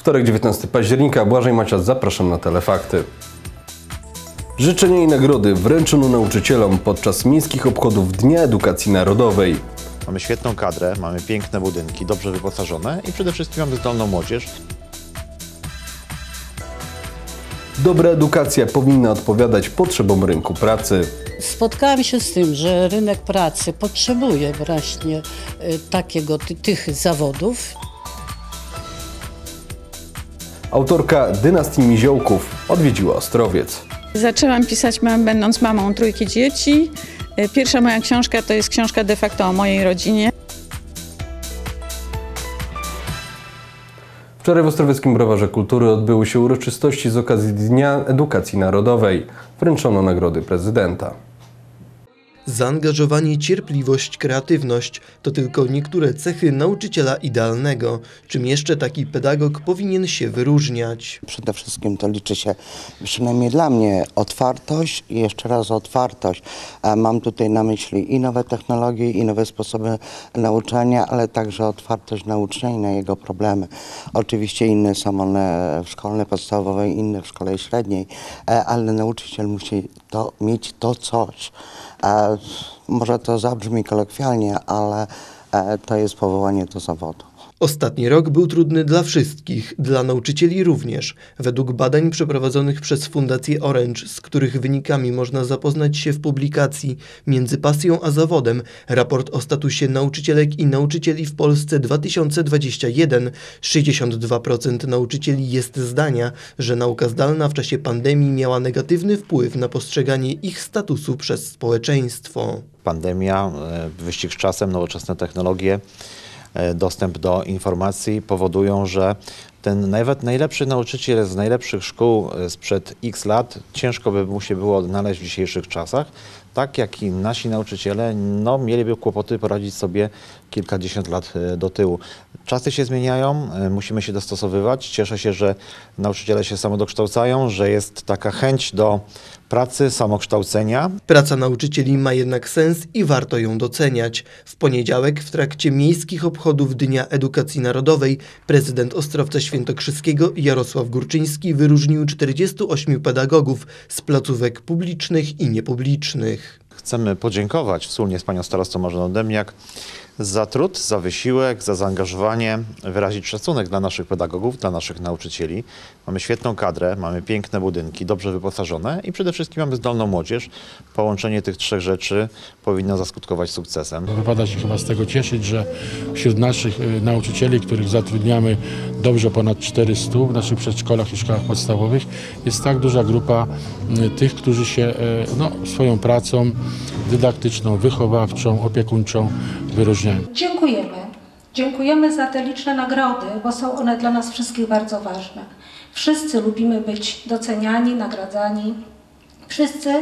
Wtorek, 19 października, Błażej Macias, zapraszam na Telefakty. Życzenia i nagrody wręczono nauczycielom podczas miejskich obchodów Dnia Edukacji Narodowej. Mamy świetną kadrę, mamy piękne budynki, dobrze wyposażone i przede wszystkim mamy zdolną młodzież. Dobra edukacja powinna odpowiadać potrzebom rynku pracy. Spotkałam się z tym, że rynek pracy potrzebuje właśnie tych zawodów. Autorka Dynastii Miziołków odwiedziła Ostrowiec. Zaczęłam pisać będąc mamą trójki dzieci. Pierwsza moja książka to jest książka de facto o mojej rodzinie. Wczoraj w Ostrowieckim Browarze Kultury odbyły się uroczystości z okazji Dnia Edukacji Narodowej. Wręczono nagrody prezydenta. Zaangażowanie, cierpliwość, kreatywność to tylko niektóre cechy nauczyciela idealnego. Czym jeszcze taki pedagog powinien się wyróżniać? Przede wszystkim to liczy się, przynajmniej dla mnie, otwartość i jeszcze raz otwartość. Mam tutaj na myśli i nowe technologie, i nowe sposoby nauczania, ale także otwartość na ucznia i na jego problemy. Oczywiście inne są one w szkole podstawowej, inne w szkole średniej, ale nauczyciel musi mieć to coś. Może to zabrzmi kolokwialnie, ale to jest powołanie do zawodu. Ostatni rok był trudny dla wszystkich, dla nauczycieli również. Według badań przeprowadzonych przez Fundację Orange, z których wynikami można zapoznać się w publikacji Między pasją a zawodem, raport o statusie nauczycielek i nauczycieli w Polsce 2021, 62% nauczycieli jest zdania, że nauka zdalna w czasie pandemii miała negatywny wpływ na postrzeganie ich statusu przez społeczeństwo. Pandemia, wyścig z czasem, nowoczesne technologie, dostęp do informacji powodują, że ten nawet najlepszy nauczyciel z najlepszych szkół sprzed x lat ciężko by mu się było odnaleźć w dzisiejszych czasach, tak jak i nasi nauczyciele mieliby kłopoty poradzić sobie kilkadziesiąt lat do tyłu. Czasy się zmieniają, musimy się dostosowywać. Cieszę się, że nauczyciele się samodokształcają, że jest taka chęć do pracy, samokształcenia. Praca nauczycieli ma jednak sens i warto ją doceniać. W poniedziałek w trakcie miejskich obchodów Dnia Edukacji Narodowej prezydent Ostrowca Świętokrzyskiego Jarosław Górczyński wyróżnił 48 pedagogów z placówek publicznych i niepublicznych. Chcemy podziękować wspólnie z panią starostą Marzeną Demniak za trud, za wysiłek, za zaangażowanie, wyrazić szacunek dla naszych pedagogów, dla naszych nauczycieli. Mamy świetną kadrę, mamy piękne budynki, dobrze wyposażone i przede wszystkim mamy zdolną młodzież. Połączenie tych trzech rzeczy powinno zaskutkować sukcesem. Wypada się chyba z tego cieszyć, że wśród naszych nauczycieli, których zatrudniamy dobrze ponad 400 w naszych przedszkolach i szkołach podstawowych, jest tak duża grupa tych, którzy się swoją pracą dydaktyczną, wychowawczą, opiekuńczą wyróżniają. Dziękujemy. Dziękujemy za te liczne nagrody, bo są one dla nas wszystkich bardzo ważne. Wszyscy lubimy być doceniani, nagradzani. Wszyscy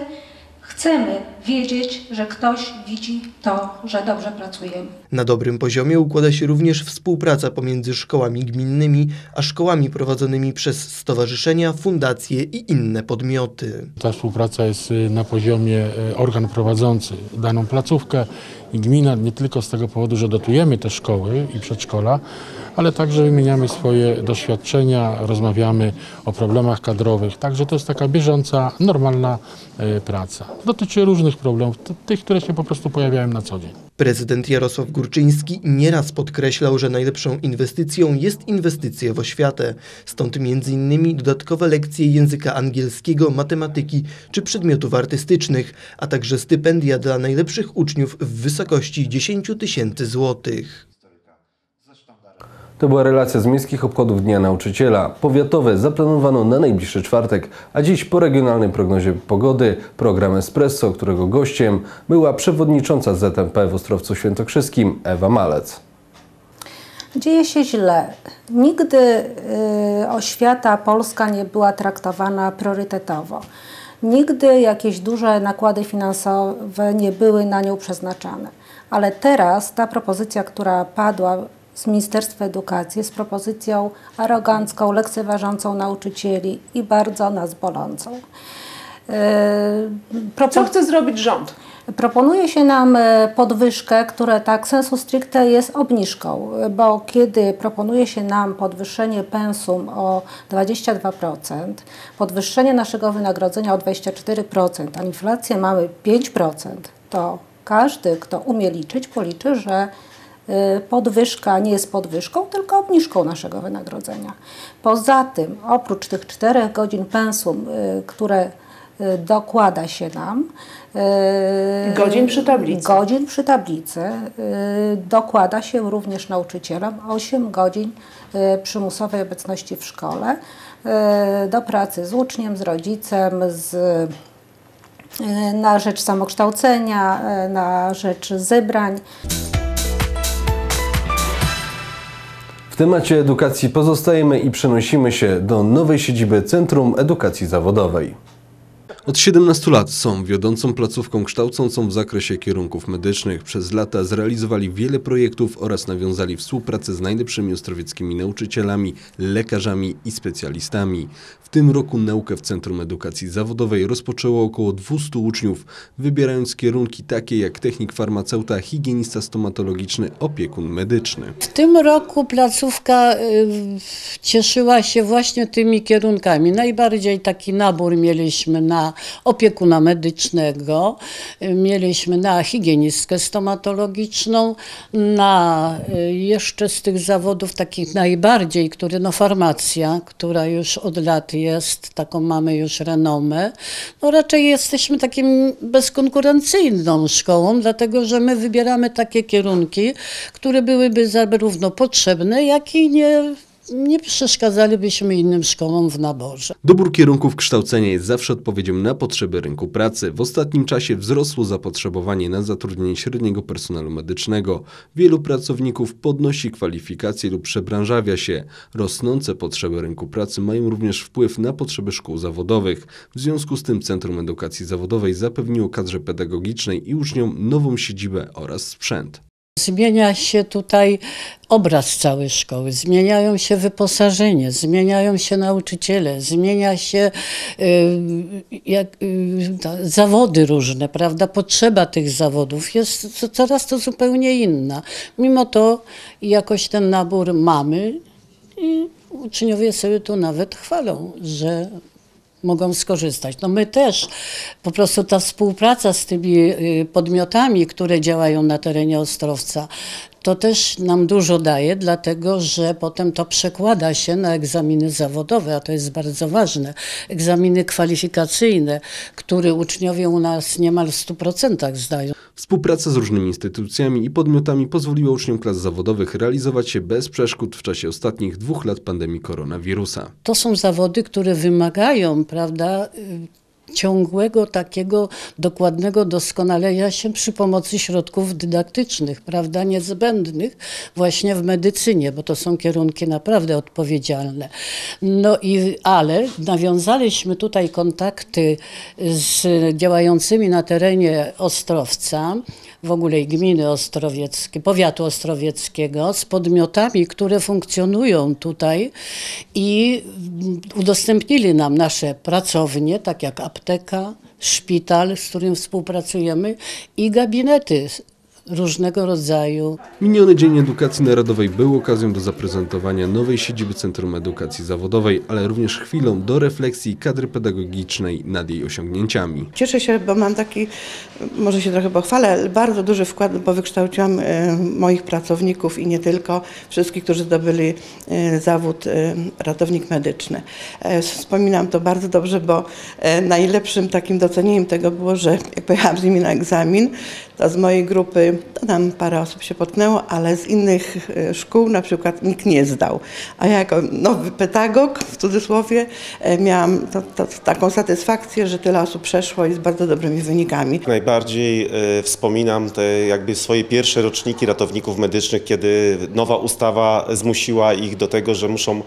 chcemy wiedzieć, że ktoś widzi to, że dobrze pracujemy. Na dobrym poziomie układa się również współpraca pomiędzy szkołami gminnymi, a szkołami prowadzonymi przez stowarzyszenia, fundacje i inne podmioty. Ta współpraca jest na poziomie organ prowadzący daną placówkę i gmina nie tylko z tego powodu, że dotujemy te szkoły i przedszkola, ale także wymieniamy swoje doświadczenia, rozmawiamy o problemach kadrowych. Także to jest taka bieżąca, normalna praca. Dotyczy różnych problemów, tych, które się po prostu pojawiają na co dzień. Prezydent Jarosław Górczyński nieraz podkreślał, że najlepszą inwestycją jest inwestycja w oświatę. Stąd m.in. dodatkowe lekcje języka angielskiego, matematyki czy przedmiotów artystycznych, a także stypendia dla najlepszych uczniów w wysokości 10 000 złotych. To była relacja z miejskich obchodów Dnia Nauczyciela. Powiatowe zaplanowano na najbliższy czwartek, a dziś po regionalnej prognozie pogody program Espresso, którego gościem była przewodnicząca ZMP w Ostrowcu Świętokrzyskim Ewa Malec. Dzieje się źle. Nigdy oświata polska nie była traktowana priorytetowo. Nigdy jakieś duże nakłady finansowe nie były na nią przeznaczane. Ale teraz ta propozycja, która padła z Ministerstwa Edukacji, jest propozycją arogancką, lekceważącą nauczycieli i bardzo nas bolącą. Co chce zrobić rząd? Proponuje się nam podwyżkę, która tak sensu stricte jest obniżką, bo kiedy proponuje się nam podwyższenie pensum o 22%, podwyższenie naszego wynagrodzenia o 24%, a inflację mamy 5%, to każdy, kto umie liczyć, policzy, że podwyżka nie jest podwyżką, tylko obniżką naszego wynagrodzenia. Poza tym, oprócz tych 4 godzin pensum, które dokłada się nam, godzin przy tablicy, dokłada się również nauczycielom 8 godzin przymusowej obecności w szkole do pracy z uczniem, z rodzicem, na rzecz samokształcenia, na rzecz zebrań. W temacie edukacji pozostajemy i przenosimy się do nowej siedziby Centrum Edukacji Zawodowej. Od 17 lat są wiodącą placówką kształcącą w zakresie kierunków medycznych. Przez lata zrealizowali wiele projektów oraz nawiązali współpracę z najlepszymi ostrowieckimi nauczycielami, lekarzami i specjalistami. W tym roku naukę w Centrum Edukacji Zawodowej rozpoczęło około 200 uczniów, wybierając kierunki takie jak technik farmaceuta, higienista stomatologiczny, opiekun medyczny. W tym roku placówka cieszyła się właśnie tymi kierunkami. Najbardziej taki nabór mieliśmy na opiekuna medycznego, mieliśmy na higienistkę stomatologiczną, na jeszcze z tych zawodów takich najbardziej, farmacja, która już od lat jest, taką mamy już renomę. No raczej jesteśmy takim bezkonkurencyjną szkołą, dlatego że my wybieramy takie kierunki, które byłyby zarówno potrzebne, jak i nie przeszkadzalibyśmy innym szkołom w naborze. Dobór kierunków kształcenia jest zawsze odpowiedzią na potrzeby rynku pracy. W ostatnim czasie wzrosło zapotrzebowanie na zatrudnienie średniego personelu medycznego. Wielu pracowników podnosi kwalifikacje lub przebranżawia się. Rosnące potrzeby rynku pracy mają również wpływ na potrzeby szkół zawodowych. W związku z tym Centrum Edukacji Zawodowej zapewniło kadrze pedagogicznej i uczniom nową siedzibę oraz sprzęt. Zmienia się tutaj obraz całej szkoły, zmieniają się wyposażenie, zmieniają się nauczyciele, zmienia się zawody różne, prawda? Potrzeba tych zawodów jest coraz to zupełnie inna. Mimo to jakoś ten nabór mamy i uczniowie sobie tu nawet chwalą, że mogą skorzystać. No my też, po prostu ta współpraca z tymi podmiotami, które działają na terenie Ostrowca, to też nam dużo daje, dlatego że potem to przekłada się na egzaminy zawodowe, a to jest bardzo ważne. Egzaminy kwalifikacyjne, które uczniowie u nas niemal w 100% zdają. Współpraca z różnymi instytucjami i podmiotami pozwoliła uczniom klas zawodowych realizować się bez przeszkód w czasie ostatnich 2 lat pandemii koronawirusa. To są zawody, które wymagają, prawda, ciągłego takiego dokładnego doskonalenia się przy pomocy środków dydaktycznych, prawda, niezbędnych właśnie w medycynie, bo to są kierunki naprawdę odpowiedzialne. Ale nawiązaliśmy tutaj kontakty z działającymi na terenie Ostrowca, w ogóle i gminy ostrowieckie, powiatu ostrowieckiego, z podmiotami, które funkcjonują tutaj i udostępnili nam nasze pracownie, tak jak apteka, szpital, z którym współpracujemy i gabinety różnego rodzaju. Miniony Dzień Edukacji Narodowej był okazją do zaprezentowania nowej siedziby Centrum Edukacji Zawodowej, ale również chwilą do refleksji kadry pedagogicznej nad jej osiągnięciami. Cieszę się, bo mam taki, może się trochę pochwalę, ale bardzo duży wkład, bo wykształciłam moich pracowników i nie tylko, wszystkich, którzy zdobyli zawód ratownik medyczny. Wspominam to bardzo dobrze, bo najlepszym takim docenieniem tego było, że jak pojechałam z nimi na egzamin, to z mojej grupy, to tam parę osób się potknęło, ale z innych szkół na przykład nikt nie zdał. A ja jako nowy pedagog, w cudzysłowie, miałam taką satysfakcję, że tyle osób przeszło i z bardzo dobrymi wynikami. Najbardziej wspominam te jakby swoje pierwsze roczniki ratowników medycznych, kiedy nowa ustawa zmusiła ich do tego, że muszą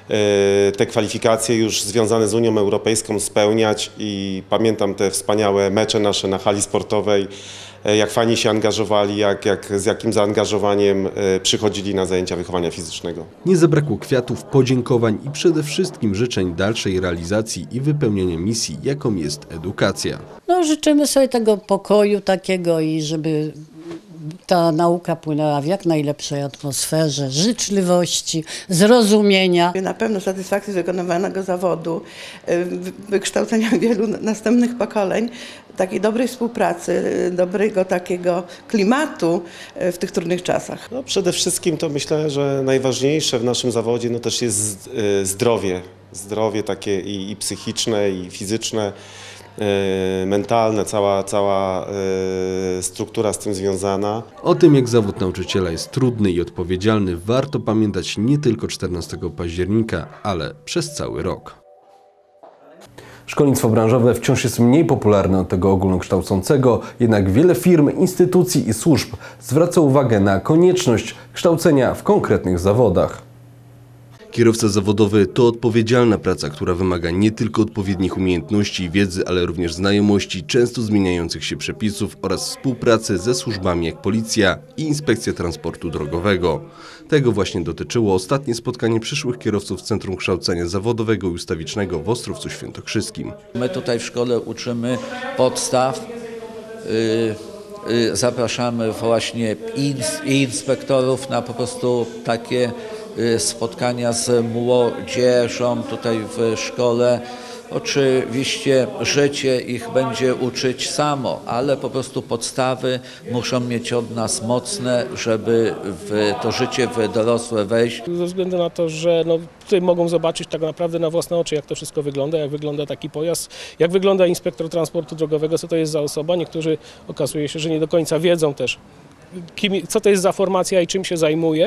te kwalifikacje już związane z Unią Europejską spełniać i pamiętam te wspaniałe mecze nasze na hali sportowej, jak fani się angażowali, z jakim zaangażowaniem przychodzili na zajęcia wychowania fizycznego. Nie zabrakło kwiatów, podziękowań i przede wszystkim życzeń dalszej realizacji i wypełnienia misji, jaką jest edukacja. No, życzymy sobie tego pokoju takiego i żeby ta nauka płynęła w jak najlepszej atmosferze, życzliwości, zrozumienia. Na pewno satysfakcji z wykonywanego zawodu, wykształcenia wielu następnych pokoleń, takiej dobrej współpracy, dobrego takiego klimatu w tych trudnych czasach. No, przede wszystkim to myślę, że najważniejsze w naszym zawodzie no, też jest zdrowie. Zdrowie takie i psychiczne, i fizyczne, mentalne, cała struktura z tym związana. O tym, jak zawód nauczyciela jest trudny i odpowiedzialny, warto pamiętać nie tylko 14 października, ale przez cały rok. Szkolnictwo branżowe wciąż jest mniej popularne od tego ogólnokształcącego, jednak wiele firm, instytucji i służb zwraca uwagę na konieczność kształcenia w konkretnych zawodach. Kierowca zawodowy to odpowiedzialna praca, która wymaga nie tylko odpowiednich umiejętności i wiedzy, ale również znajomości często zmieniających się przepisów oraz współpracy ze służbami jak Policja i Inspekcja Transportu Drogowego. Tego właśnie dotyczyło ostatnie spotkanie przyszłych kierowców Centrum Kształcenia Zawodowego i Ustawicznego w Ostrowcu Świętokrzyskim. My tutaj w szkole uczymy podstaw. Zapraszamy właśnie inspektorów na po prostu takie spotkania z młodzieżą tutaj w szkole. Oczywiście życie ich będzie uczyć samo, ale po prostu podstawy muszą mieć od nas mocne, żeby w to życie w dorosłe wejść. Ze względu na to, że tutaj mogą zobaczyć tak naprawdę na własne oczy, jak to wszystko wygląda, jak wygląda taki pojazd, jak wygląda inspektor transportu drogowego, co to jest za osoba. Niektórzy okazuje się, że nie do końca wiedzą też, co to jest za formacja i czym się zajmuje.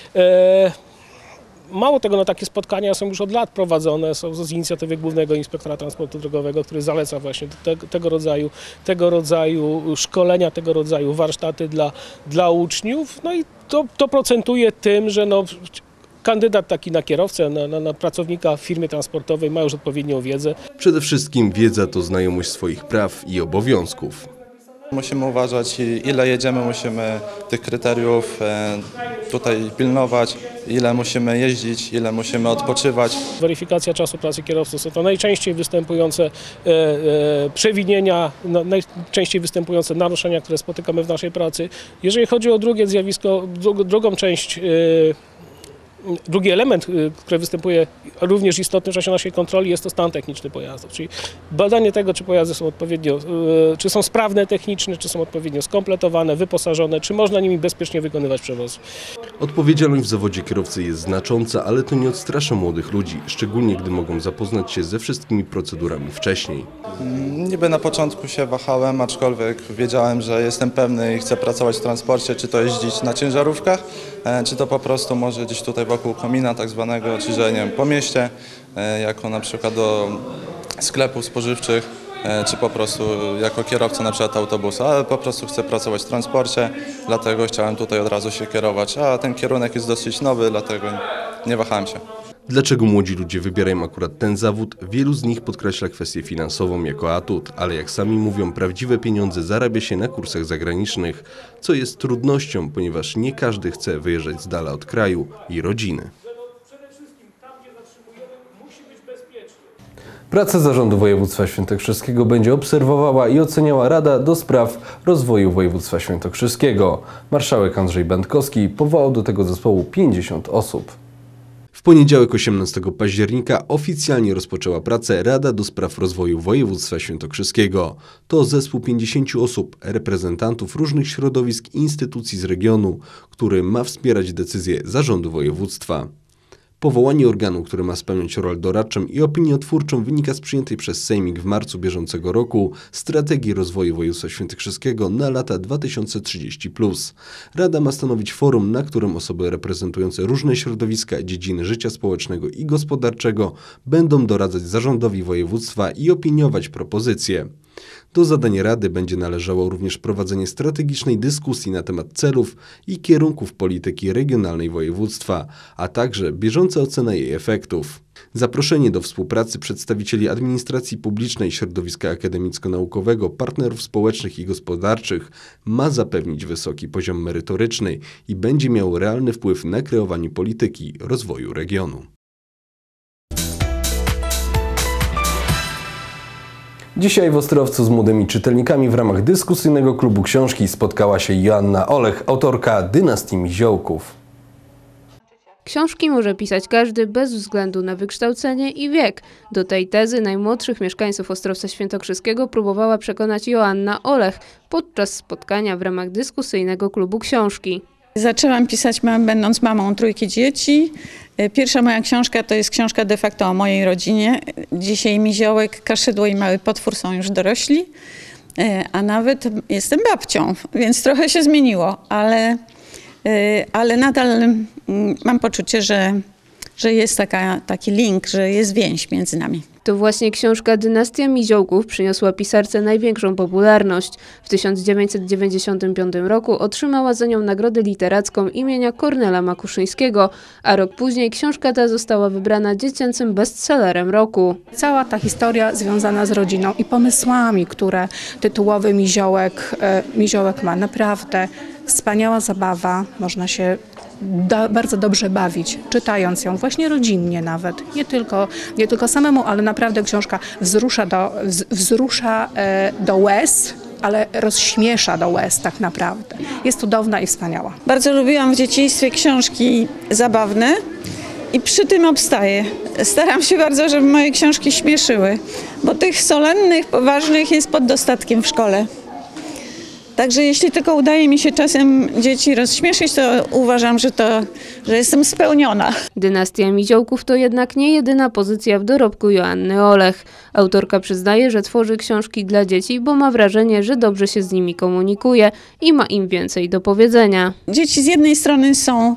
Mało tego, takie spotkania są już od lat prowadzone, są z inicjatywy Głównego Inspektora Transportu Drogowego, który zaleca właśnie tego rodzaju szkolenia, tego rodzaju warsztaty dla uczniów. No i to procentuje tym, że kandydat taki na kierowcę, na pracownika w firmie transportowej ma już odpowiednią wiedzę. Przede wszystkim wiedza to znajomość swoich praw i obowiązków. Musimy uważać, ile jedziemy, musimy tych kryteriów tutaj pilnować, ile musimy jeździć, ile musimy odpoczywać. Weryfikacja czasu pracy kierowców to najczęściej występujące przewinienia, najczęściej występujące naruszenia, które spotykamy w naszej pracy. Jeżeli chodzi o drugie zjawisko, drugą część, drugi element, który występuje również istotny w czasie naszej kontroli, jest to stan techniczny pojazdów, czyli badanie tego, czy pojazdy są odpowiednio, czy są sprawne technicznie, czy są odpowiednio skompletowane, wyposażone, czy można nimi bezpiecznie wykonywać przewozy. Odpowiedzialność w zawodzie kierowcy jest znacząca, ale to nie odstrasza młodych ludzi, szczególnie gdy mogą zapoznać się ze wszystkimi procedurami wcześniej. Niby na początku się wahałem, aczkolwiek wiedziałem, że jestem pewny i chcę pracować w transporcie, czy to jeździć na ciężarówkach, czy to po prostu może gdzieś tutaj wokół komina tak zwanego, czy że nie wiem, po mieście, jako na przykład do sklepów spożywczych, czy po prostu jako kierowca na przykład autobusu, ale po prostu chcę pracować w transporcie, dlatego chciałem tutaj od razu się kierować, a ten kierunek jest dosyć nowy, dlatego nie wahałem się. Dlaczego młodzi ludzie wybierają akurat ten zawód? Wielu z nich podkreśla kwestię finansową jako atut, ale jak sami mówią, prawdziwe pieniądze zarabia się na kursach zagranicznych, co jest trudnością, ponieważ nie każdy chce wyjeżdżać z dala od kraju i rodziny. Pracę Zarządu Województwa Świętokrzyskiego będzie obserwowała i oceniała Rada do Spraw Rozwoju Województwa Świętokrzyskiego. Marszałek Andrzej Będkowski powołał do tego zespołu 50 osób. W poniedziałek 18 października oficjalnie rozpoczęła pracę Rada do Spraw Rozwoju Województwa Świętokrzyskiego. To zespół 50 osób, reprezentantów różnych środowisk i instytucji z regionu, który ma wspierać decyzje Zarządu Województwa. Powołanie organu, który ma spełniać rolę doradczą i opiniotwórczą, wynika z przyjętej przez Sejmik w marcu bieżącego roku Strategii Rozwoju Województwa Świętokrzyskiego na lata 2030+. Rada ma stanowić forum, na którym osoby reprezentujące różne środowiska, dziedziny życia społecznego i gospodarczego będą doradzać zarządowi województwa i opiniować propozycje. Do zadań Rady będzie należało również prowadzenie strategicznej dyskusji na temat celów i kierunków polityki regionalnej województwa, a także bieżąca ocena jej efektów. Zaproszenie do współpracy przedstawicieli administracji publicznej, środowiska akademicko-naukowego, partnerów społecznych i gospodarczych ma zapewnić wysoki poziom merytoryczny i będzie miało realny wpływ na kreowanie polityki rozwoju regionu. Dzisiaj w Ostrowcu z młodymi czytelnikami w ramach dyskusyjnego klubu książki spotkała się Joanna Olech, autorka Dynastii Miziołków. Książki może pisać każdy bez względu na wykształcenie i wiek. Do tej tezy najmłodszych mieszkańców Ostrowca Świętokrzyskiego próbowała przekonać Joanna Olech podczas spotkania w ramach dyskusyjnego klubu książki. Zaczęłam pisać będąc mamą trójki dzieci. Pierwsza moja książka to jest książka de facto o mojej rodzinie. Dzisiaj Miziołek, Kaszydło i Mały Potwór są już dorośli, a nawet jestem babcią, więc trochę się zmieniło, ale nadal mam poczucie, że jest taki link, że jest więź między nami. To właśnie książka Dynastia Miziołków przyniosła pisarce największą popularność. W 1995 roku otrzymała za nią nagrodę literacką imienia Kornela Makuszyńskiego, a rok później książka ta została wybrana dziecięcym bestsellerem roku. Cała ta historia związana z rodziną i pomysłami, które tytułowy Miziołek ma, naprawdę wspaniała zabawa, można się bardzo dobrze bawić, czytając ją właśnie rodzinnie nawet, nie tylko samemu, ale naprawdę książka wzrusza do łez, ale rozśmiesza do łez tak naprawdę. Jest cudowna i wspaniała. Bardzo lubiłam w dzieciństwie książki zabawne i przy tym obstaję. Staram się bardzo, żeby moje książki śmieszyły, bo tych solennych, poważnych jest pod dostatkiem w szkole. Także jeśli tylko udaje mi się czasem dzieci rozśmieszyć, to uważam, że jestem spełniona. Dynastia Miziołków to jednak nie jedyna pozycja w dorobku Joanny Olech. Autorka przyznaje, że tworzy książki dla dzieci, bo ma wrażenie, że dobrze się z nimi komunikuje i ma im więcej do powiedzenia. Dzieci z jednej strony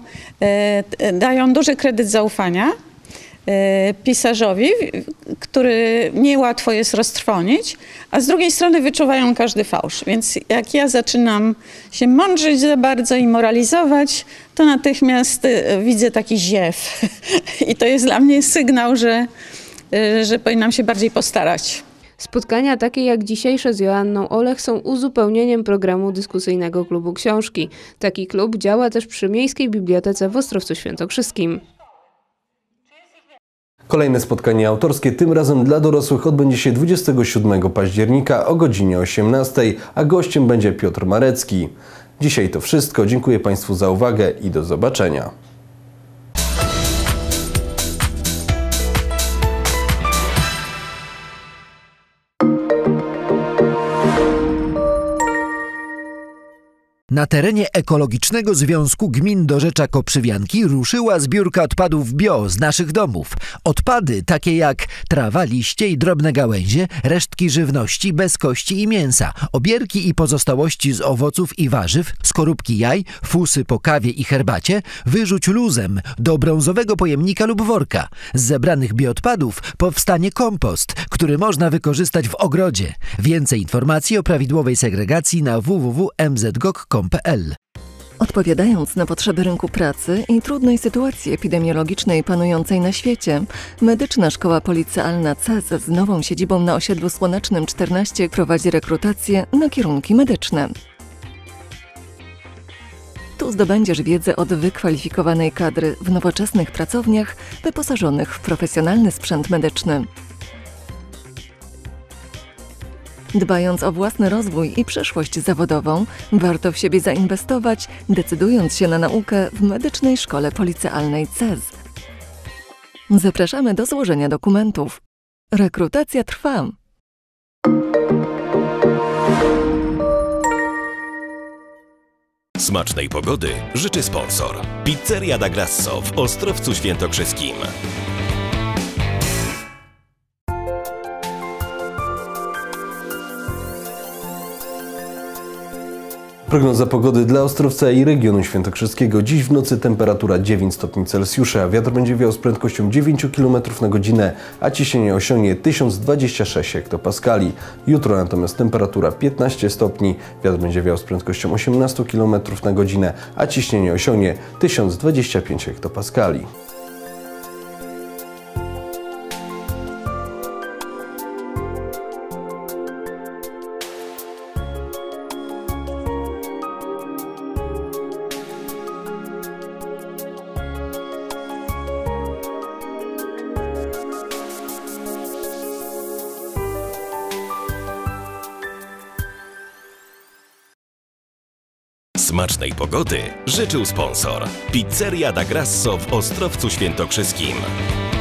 dają duży kredyt zaufania pisarzowi, który niełatwo jest roztrwonić, a z drugiej strony wyczuwają każdy fałsz. Więc jak ja zaczynam się mądrzyć za bardzo i moralizować, to natychmiast widzę taki ziew. I to jest dla mnie sygnał, że powinnam się bardziej postarać. Spotkania takie jak dzisiejsze z Joanną Olech są uzupełnieniem programu dyskusyjnego klubu książki. Taki klub działa też przy Miejskiej Bibliotece w Ostrowcu Świętokrzyskim. Kolejne spotkanie autorskie, tym razem dla dorosłych, odbędzie się 27 października o godzinie 18, a gościem będzie Piotr Marecki. Dzisiaj to wszystko. Dziękuję Państwu za uwagę i do zobaczenia. Na terenie Ekologicznego Związku Gmin Dorzecza Koprzywianki ruszyła zbiórka odpadów bio z naszych domów. Odpady takie jak trawa, liście i drobne gałęzie, resztki żywności bez kości i mięsa, obierki i pozostałości z owoców i warzyw, skorupki jaj, fusy po kawie i herbacie wyrzuć luzem do brązowego pojemnika lub worka. Z zebranych bioodpadów powstanie kompost, który można wykorzystać w ogrodzie. Więcej informacji o prawidłowej segregacji na www.mzgok.pl. Odpowiadając na potrzeby rynku pracy i trudnej sytuacji epidemiologicznej panującej na świecie, Medyczna Szkoła Policealna CES z nową siedzibą na osiedlu Słonecznym 14 prowadzi rekrutację na kierunki medyczne. Tu zdobędziesz wiedzę od wykwalifikowanej kadry w nowoczesnych pracowniach wyposażonych w profesjonalny sprzęt medyczny. Dbając o własny rozwój i przyszłość zawodową, warto w siebie zainwestować, decydując się na naukę w Medycznej Szkole Policealnej CES. Zapraszamy do złożenia dokumentów. Rekrutacja trwa. Smacznej pogody życzy sponsor. Pizzeria da Grasso w Ostrowcu Świętokrzyskim. Prognoza pogody dla Ostrowca i regionu świętokrzyskiego. Dziś w nocy temperatura 9 stopni Celsjusza, wiatr będzie wiał z prędkością 9 km na godzinę, a ciśnienie osiągnie 1026 hektopaskali. Jutro natomiast temperatura 15 stopni, wiatr będzie wiał z prędkością 18 km na godzinę, a ciśnienie osiągnie 1025 hektopaskali. Smacznej pogody życzył sponsor. Pizzeria da Grasso w Ostrowcu Świętokrzyskim.